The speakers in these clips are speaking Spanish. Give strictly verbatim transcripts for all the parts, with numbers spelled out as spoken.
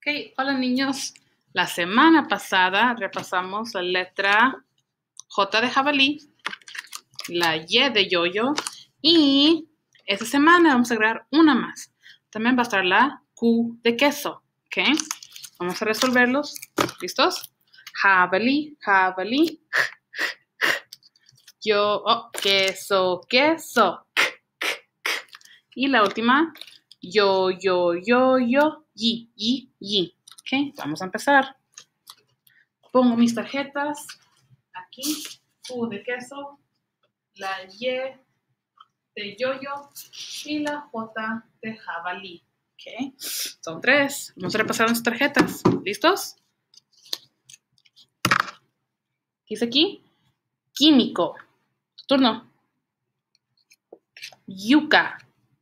Ok, hola niños. La semana pasada repasamos la letra J de jabalí, la Y de yoyo y esta semana vamos a agregar una más. También va a estar la Q de queso. Ok, vamos a resolverlos. ¿Listos? Jabalí, jabalí. Yo, oh, queso, queso. Y la última, yo, yo, yo, yo, yi, yi, yi. Ok, vamos a empezar. Pongo mis tarjetas aquí. Q de queso, la Y de yoyo y la J de jabalí. Ok, son tres. Vamos a repasar nuestras tarjetas. ¿Listos? ¿Qué dice aquí? Químico. Tu turno. Yuca.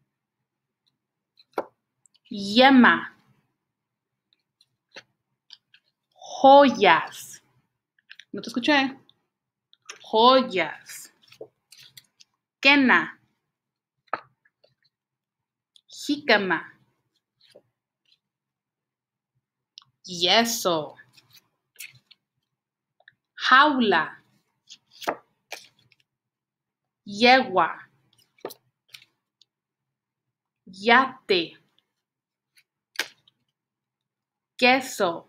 Yema. Joyas. No te escuché. Joyas. Quena. Jícama. Yeso. Jaula. Yegua. Yate. Queso.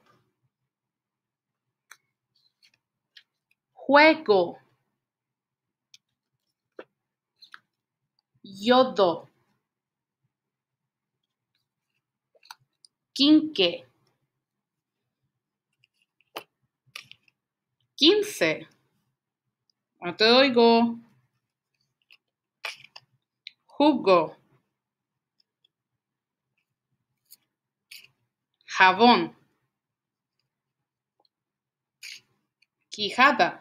Juego. Yodo. Quinque. Quince. No te oigo. Jugo. Jabón. Quijada.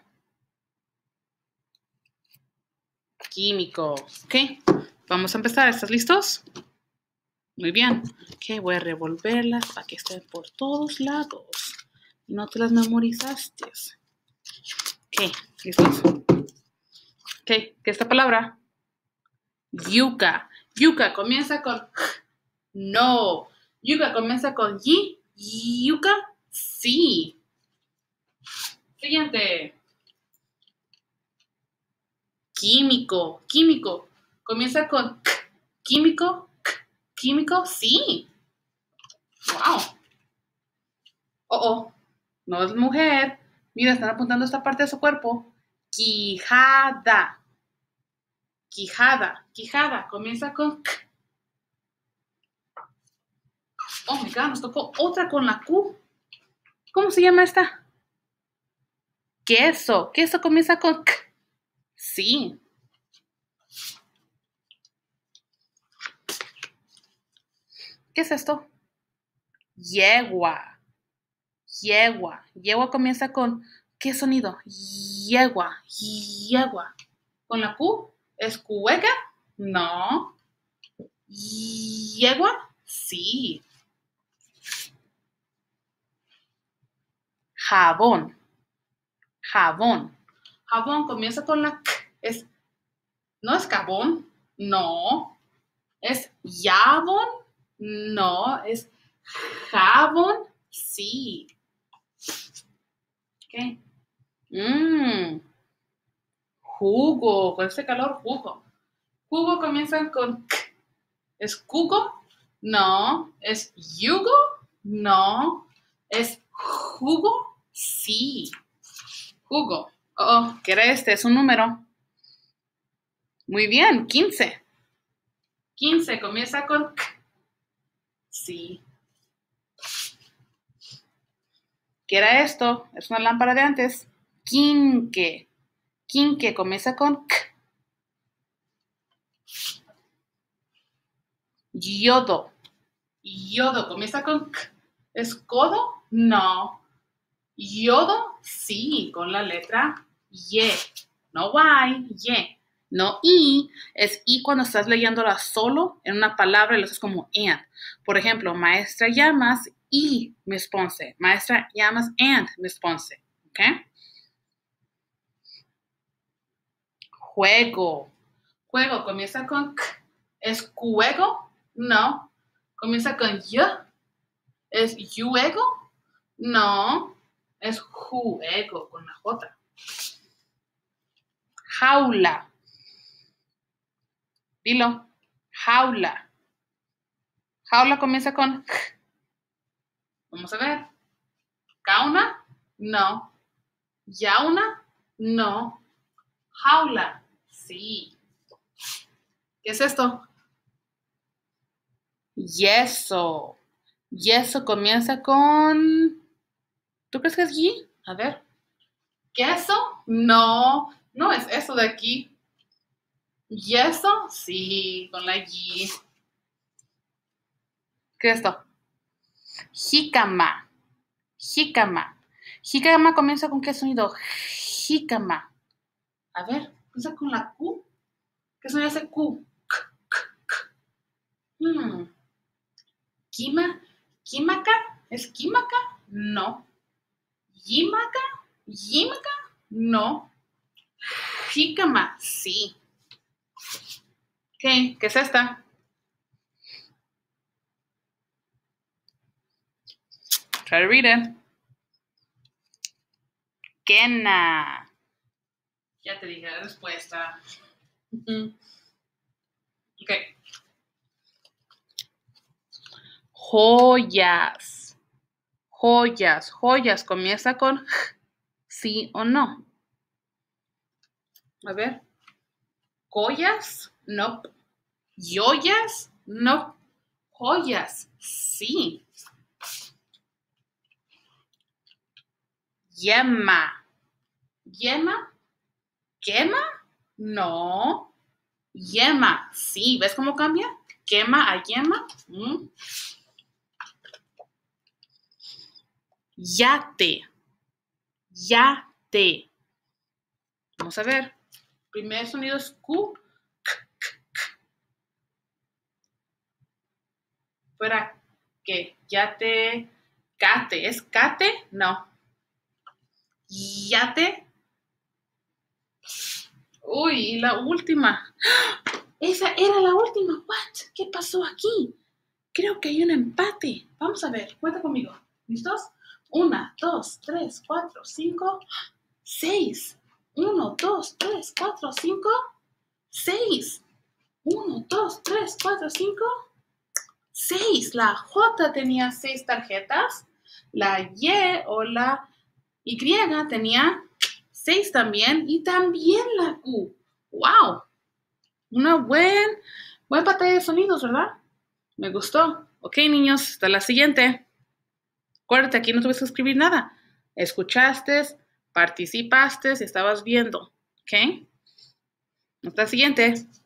Químico. Ok, vamos a empezar. ¿Estás listos? Muy bien. Ok, voy a revolverlas para que estén por todos lados. No te las memorizaste. Ok, ¿listos? Ok, ¿qué es esta palabra? Yuca. Yuca comienza con J. No. Yuca comienza con Y. Yuca. Sí. Siguiente. Químico. Químico. Comienza con K. Químico. K. Químico. Sí. Wow. Oh, oh. No es mujer. Mira, están apuntando esta parte de su cuerpo. Quijada. Quijada. Quijada. Comienza con K. Oh my God, nos tocó otra con la Q. ¿Cómo se llama esta? Queso. Queso comienza con K. Sí. ¿Qué es esto? Yegua. Yegua. Yegua comienza con ¿qué sonido? Yegua. Yegua. ¿Con la Q? ¿Es cueca? No. ¿Yegua? Sí. Jabón. Jabón. Jabón comienza con la K. Es, ¿no es jabón? No. ¿Es jabón? No. ¿Es jabón? Sí. Ok. Mmm. Jugo. Con este calor, jugo. Jugo comienza con K. ¿Es jugo? No. ¿Es yugo? No. ¿Es jugo? Sí. Jugo. Oh, ¿qué era este? Es un número. Muy bien, quince. quince comienza con K. Sí. ¿Qué era esto? Es una lámpara de antes. Quinque. Quinque comienza con K. Yodo. Yodo comienza con K. ¿Es codo? No. Yodo, sí, con la letra Y. No Y, Y. No I. Es I cuando estás leyéndola solo en una palabra y lo haces como and. Por ejemplo, maestra llamas y Miss Ponce. Maestra llamas and Miss Ponce. ¿Ok? Juego. Juego comienza con K. ¿Es juego? No. Comienza con Y. ¿Es juego? No, es juego con la J. Jaula. Dilo. Jaula. Jaula comienza con J. Vamos a ver. Cauna, no. Yauna, no. Jaula, sí. ¿Qué es esto? Yeso. Yeso comienza con... ¿Tú crees que es Y? A ver. ¿Queso? No. No es eso de aquí. ¿Yeso? Sí, con la Y. ¿Qué es esto? Jícama. Jícama. Jícama comienza con ¿qué sonido? Jícama. A ver, comienza con la Q. ¿Qué sonido hace Q? K, k, k. Hmm. ¿Quima? ¿Químaca? ¿Es químaca? No. ¿Yímaca? ¿Yímaca? No. Jícama, sí. ¿Qué? ¿Qué es esta? Try to read it. Quena. Ya te dije la respuesta. Mm-hmm. Ok. Joyas. Joyas. Joyas. Comienza con J. ¿Sí o no? A ver. ¿Joyas? No. ¿Yoyas? No. Joyas. Sí. Yema. ¿Yema? ¿Quema? No. Yema. Sí. ¿Ves cómo cambia? Quema a yema. Mm. Yate. Yate. Vamos a ver. Primer sonido es Q. K, k, k. Fuera que yate. Cate. ¿Es cate? No. Yate. Uy, y la última. Esa era la última. What? ¿Qué pasó aquí? Creo que hay un empate. Vamos a ver. Cuenta conmigo. ¿Listos? Una, dos, tres, cuatro, cinco, seis. Uno, dos, tres, cuatro, cinco, seis. Uno, dos, tres, cuatro, cinco, seis. La J tenía seis tarjetas. La Y o la Y tenía seis también. Y también la Q. ¡Wow! Una buen, buen pantalla de sonidos, ¿verdad? Me gustó. Ok, niños, hasta la siguiente. Acuérdate, aquí no tuviste que escribir nada. Escuchaste, participaste y estabas viendo. ¿Ok? Hasta la siguiente.